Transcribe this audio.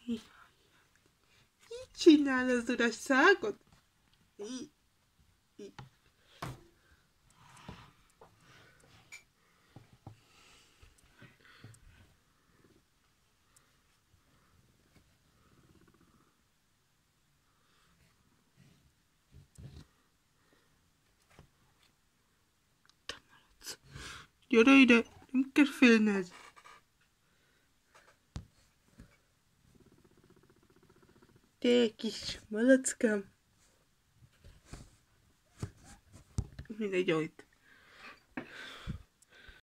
Így csinál az uraságot? Így. Gyere ide, nem kell félned. Te kis malackám. Mindegy, ott.